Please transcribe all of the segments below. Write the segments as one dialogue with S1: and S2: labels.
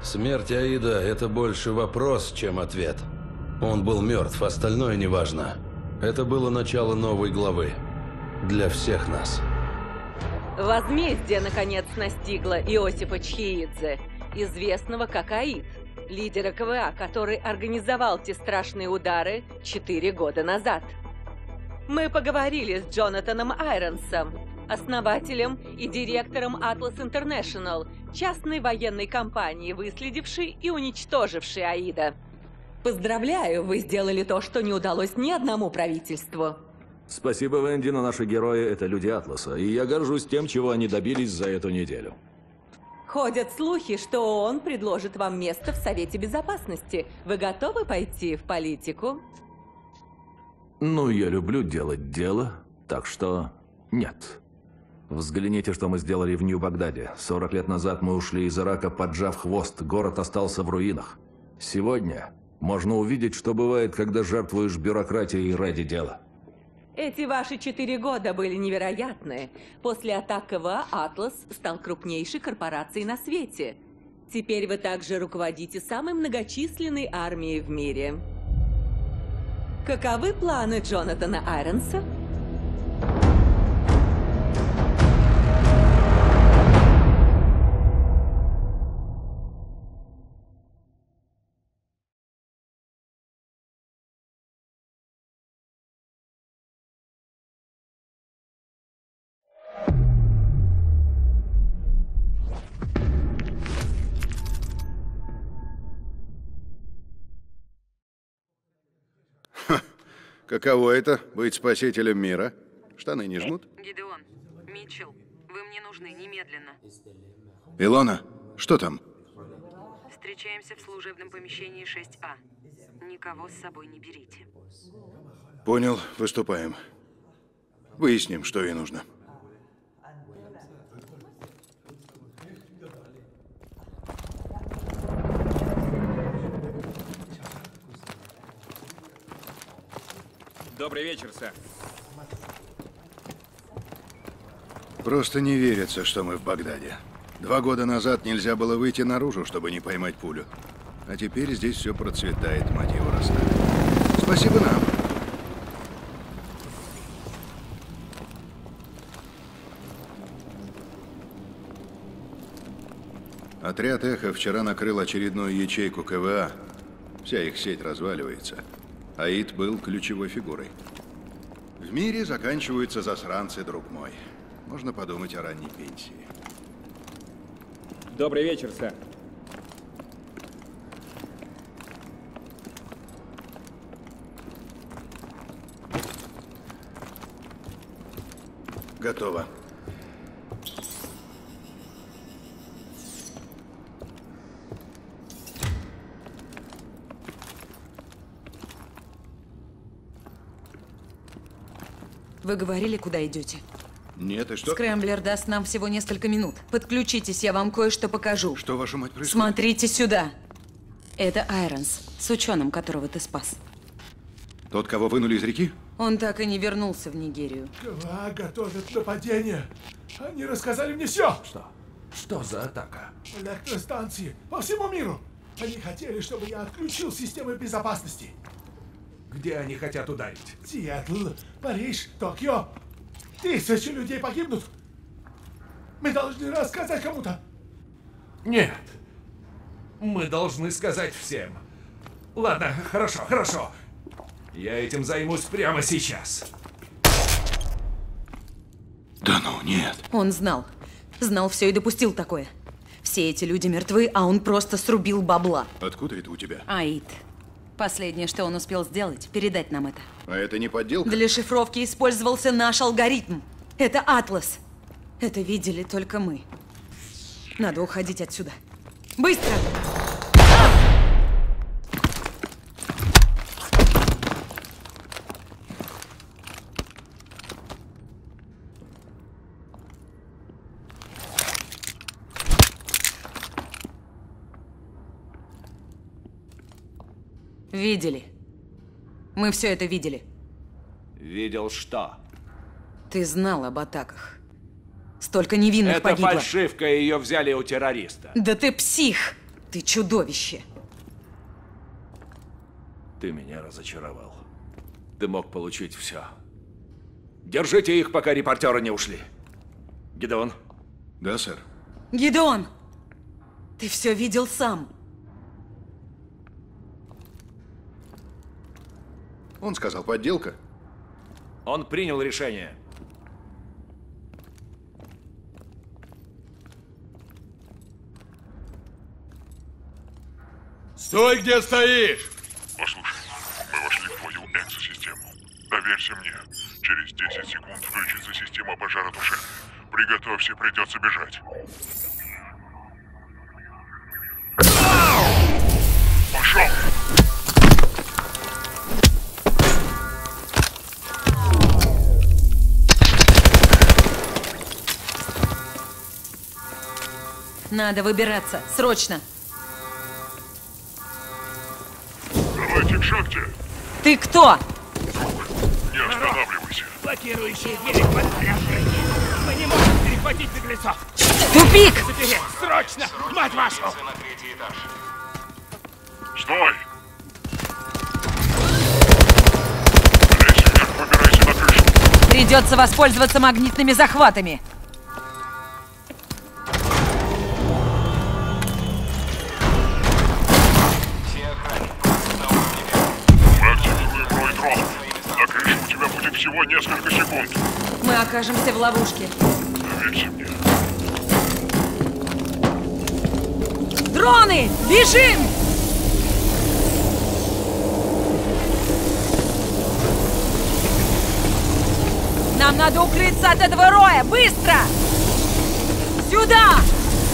S1: Смерть Аида – это больше вопрос, чем ответ. Он был мертв, остальное неважно. Это было начало новой главы. Для всех нас.
S2: Возмездие, наконец, настигло Иосифа Чхеидзе, известного как Аид, лидера КВА, который организовал те страшные удары 4 года назад. Мы поговорили с Джонатаном Айронсом, основателем и директором Atlas International, частной военной компании, выследившей и уничтожившей Аида. Поздравляю, вы сделали то, что не удалось ни одному правительству.
S3: Спасибо, Венди, но наши герои – это люди Атласа, и я горжусь тем, чего они добились за эту неделю.
S2: Ходят слухи, что он предложит вам место в Совете Безопасности. Вы готовы пойти в политику?
S3: Ну, я люблю делать дело, так что нет. Взгляните, что мы сделали в Нью-Багдаде. 40 лет назад мы ушли из Ирака, поджав хвост. Город остался в руинах. Сегодня можно увидеть, что бывает, когда жертвуешь бюрократией ради дела.
S2: Эти ваши 4 года были невероятны. После атак КВА Атлас стал крупнейшей корпорацией на свете. Теперь вы также руководите самой многочисленной армией в мире. Каковы планы Джонатана Айронса?
S4: Каково это – быть спасителем мира? Штаны не жмут?
S5: Гидеон, Митчелл, вы мне нужны немедленно.
S4: Илона, что там?
S5: Встречаемся в служебном помещении 6А. Никого с собой не берите.
S4: Понял, выступаем. Выясним, что ей нужно.
S6: Добрый вечер, сэр.
S4: Просто не верится, что мы в Багдаде. 2 года назад нельзя было выйти наружу, чтобы не поймать пулю. А теперь здесь все процветает, мать его расставит. Спасибо нам. Отряд «Эхо» вчера накрыл очередную ячейку КВА. Вся их сеть разваливается. Аид был ключевой фигурой. В мире заканчиваются засранцы, друг мой. Можно подумать о ранней пенсии.
S6: Добрый вечер, сэр.
S4: Готово.
S7: Вы говорили, куда идете?
S4: Нет, и что?
S7: Скрэмблер даст нам всего несколько минут. Подключитесь, я вам кое-что покажу.
S4: Что, вашу мать, происходит?
S7: Смотрите сюда. Это Айронс, с ученым, которого ты спас.
S4: Тот, кого вынули из реки?
S7: Он так и не вернулся в Нигерию.
S8: КВА готовят нападение. Они рассказали мне все.
S3: Что? Что за атака?
S8: Электростанции по всему миру. Они хотели, чтобы я отключил системы безопасности.
S3: Где они хотят ударить?
S8: Сиэтл, Париж, Токио. 1000 людей погибнут. Мы должны рассказать кому-то.
S9: Нет. Мы должны сказать всем. Ладно, хорошо. Я этим займусь прямо сейчас.
S4: Да ну, нет.
S7: Он знал. Знал все и допустил такое. Все эти люди мертвы, а он просто срубил бабла.
S4: Откуда это у тебя?
S7: Аид. Последнее, что он успел сделать, передать нам это.
S4: А это не подделка?
S7: Для шифровки использовался наш алгоритм. Это Атлас. Это видели только мы. Надо уходить отсюда. Быстро! Видели. Мы все это видели.
S9: Видел что?
S7: Ты знал об атаках. Столько невинных
S9: Это
S7: погибло.
S9: фальшивка, ее взяли у террориста.
S7: Да ты псих! Ты чудовище.
S3: Ты меня разочаровал. Ты мог получить все. Держите их, пока репортеры не ушли. Гидеон?
S4: Да, сэр.
S7: Гидеон! Ты все видел сам.
S4: Он сказал, подделка.
S3: Он принял решение.
S8: Стой, где стоишь!
S10: Послушай, мы вошли в твою экзосистему. Доверься мне. Через 10 секунд включится система пожаротушения. Приготовься, придется бежать. Пошел!
S7: Надо выбираться. Срочно.
S10: Давайте к шахте.
S7: Ты кто?
S10: Не останавливайся.
S6: Блокирующие двери под напряжение. Мы не можем перехватить беглецов.
S7: Тупик!
S6: Запереть! Срочно! Мать вашу!
S10: Стой! Лезь вверх, выбирайся на крышу.
S7: Придется воспользоваться магнитными захватами.
S10: Мы активируем рой дронов. На крыше у тебя будет всего несколько секунд.
S7: Мы окажемся в ловушке.
S10: Доверься мне.
S7: Дроны! Бежим! Нам надо укрыться от этого роя! Быстро! Сюда!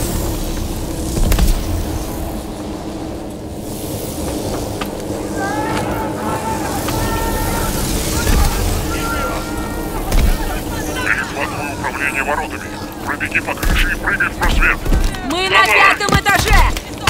S10: Перехватывай управление воротами. Пробеги по крыше и прыгай в просвет.
S7: Мы на 5-м этаже!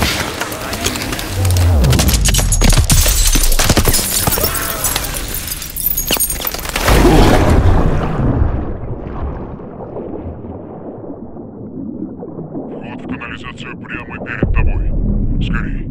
S10: Вход в канализацию прямо перед тобой. Скорей.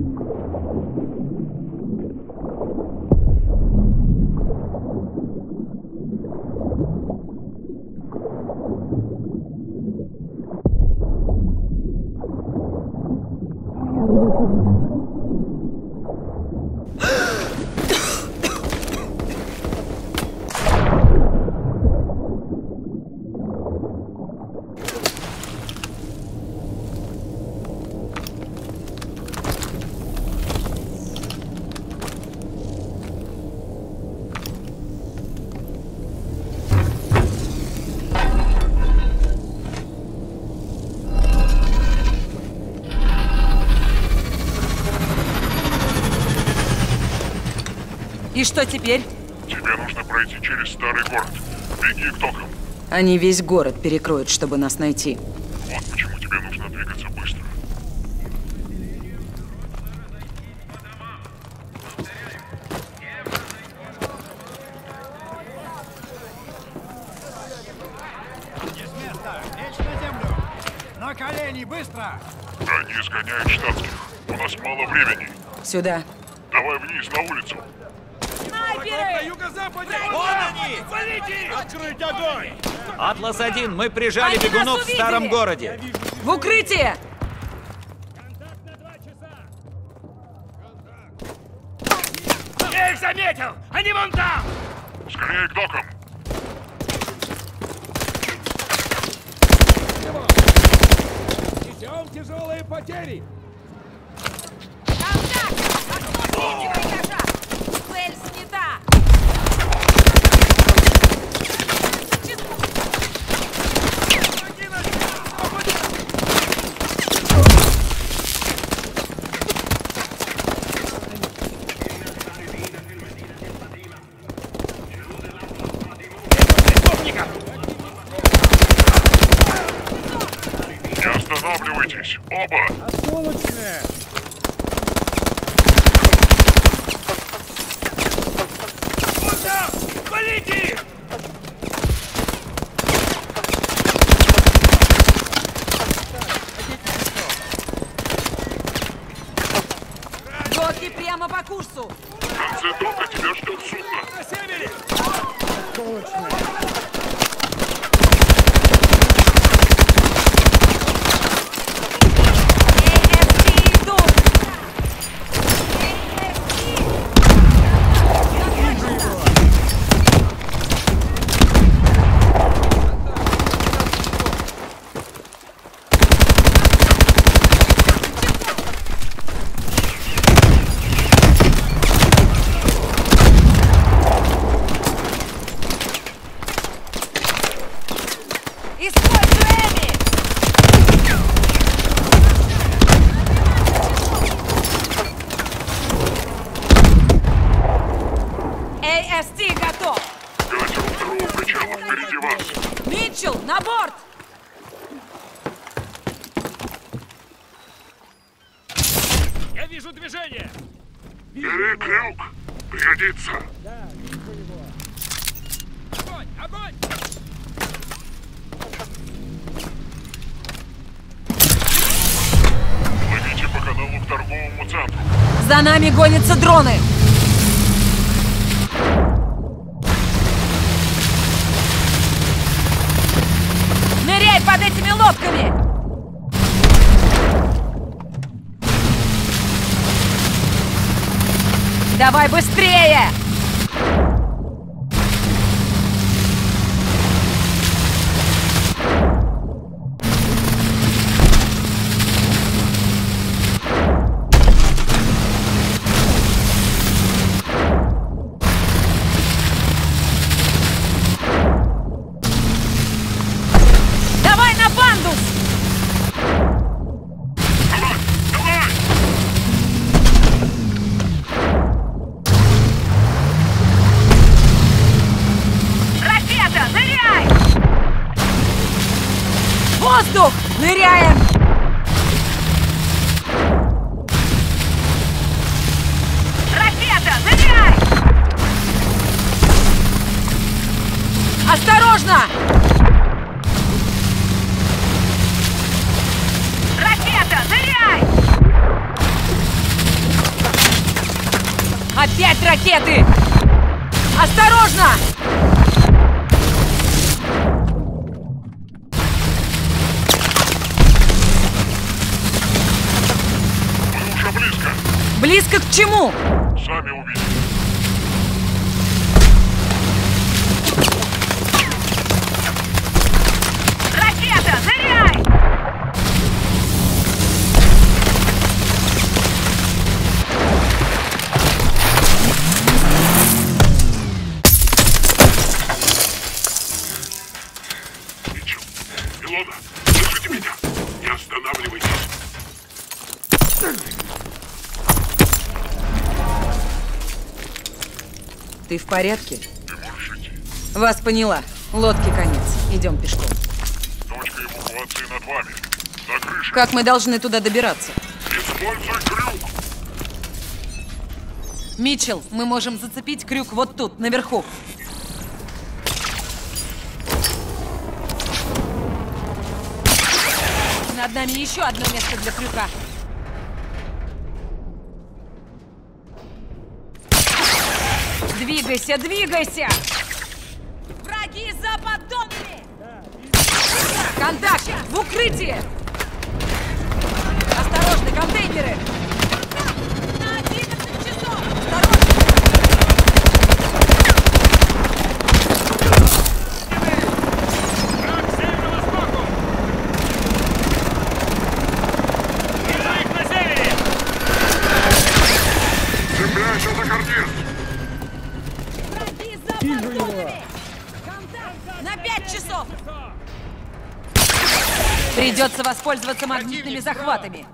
S7: И что теперь?
S10: Тебе нужно пройти через старый город. Беги к докам.
S7: Они весь город перекроют, чтобы нас найти.
S10: Вот почему тебе нужно двигаться быстро.
S11: На колени, быстро!
S10: Они сгоняют штатских. У нас мало времени.
S7: Сюда.
S10: Давай вниз, на улицу.
S6: На юго-западе! Вон они! Валите! Открыть огонь!
S12: Атлас-1, мы прижали
S7: Они
S12: бегунов
S7: нас
S12: в старом
S7: увидели!
S12: городе.
S7: В укрытие!
S6: Я их заметил! Они вон там!
S10: Скорее к докам.
S6: Несем тяжелые потери!
S7: Цель снята!
S10: Не останавливайтесь. Оба.
S6: Осколочные! Вон там! Валите их!
S7: курсу!
S10: В конце дока тебя ждет судно.
S6: На севере!
S7: AST готов!
S10: Катер у второго причала впереди вас.
S7: Митчелл, на борт!
S6: Я вижу движение!
S10: Бери крюк. Пригодится.
S6: Огонь! Огонь!
S10: Ловите по каналу к торговому центру.
S7: За нами гонятся дроны! Ныряй под этими лодками! Давай быстрее! Давай на пандус! Ракета, ныряй! Воздух! Ныряем! Ракета, ныряй! Осторожно! Ракета, ныряй! Опять ракеты! Осторожно!
S10: Мы уже близко.
S7: Близко к чему?
S10: Сами увидите.
S7: Ракета, ныряй!
S10: Митчелл, Илона, слышите меня? Не останавливайтесь.
S7: Ты в порядке?
S10: Ты можешь идти.
S7: Вас поняла. Лодке конец. Идем пешком.
S10: Точка эвакуации над вами. На крыше.
S7: Как мы должны туда добираться?
S10: Используй крюк.
S7: Митчелл, мы можем зацепить крюк вот тут, наверху. Над нами еще одно место для крюка. Двигайся, двигайся! Враги за поддонами! Контакт! В укрытии! Осторожно, контейнеры! На 11 часов! Осторожно!
S6: Враг к северо-востоку! Вижу их на севере!
S10: Цепляйся за карниз.
S7: Враги за поддонами! Контакт! На 5 часов! Придется воспользоваться магнитными захватами.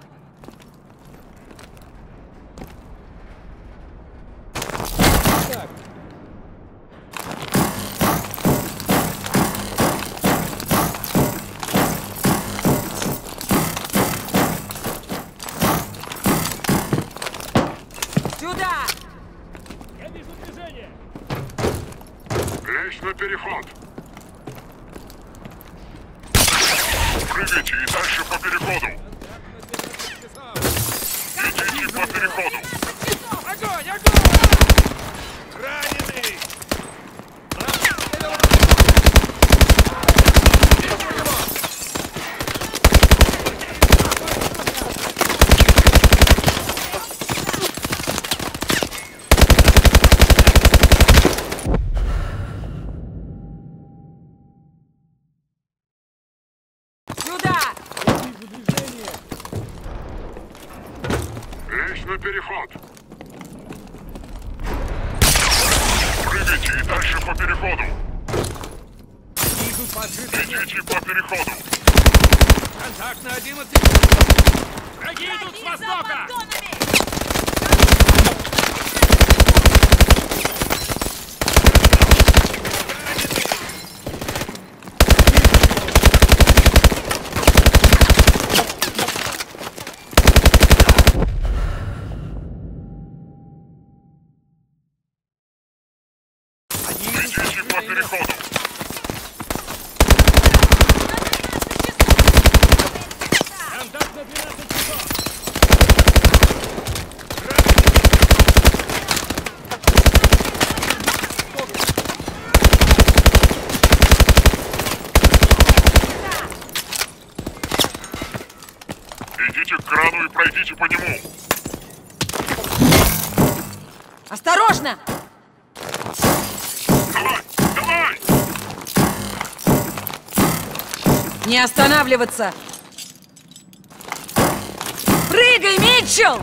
S7: Сюда!
S6: Я вижу движение!
S10: Лезь на переход. Прыгайте и дальше по переходу. Идите по переходу.
S6: Огонь! Огонь! Раненый!
S10: Лезь на переход. Прыгайте и дальше по переходу. Идите по переходу.
S6: Контакт на 11. Враги идут с востока!
S10: Идите по переходу.
S6: Контакт на 12 часов.
S10: Идите к крану и пройдите по нему.
S7: Осторожно!
S10: Давай! Давай!
S7: Не останавливаться! Прыгай, Митчелл!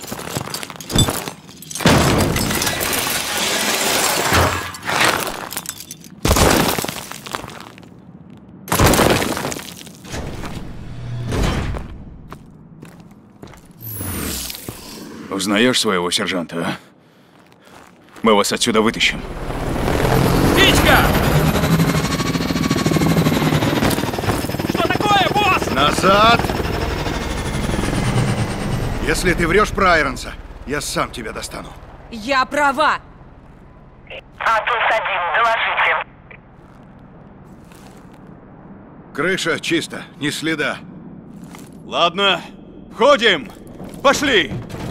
S13: Узнаешь своего сержанта, а? Мы вас отсюда вытащим.
S6: Птичка! Что такое, босс?
S4: Назад! Если ты врешь про Айронса, я сам тебя достану.
S7: Я права!
S14: Атлас-1, доложите.
S4: Крыша чисто, ни следа.
S13: Ладно, входим! Пошли!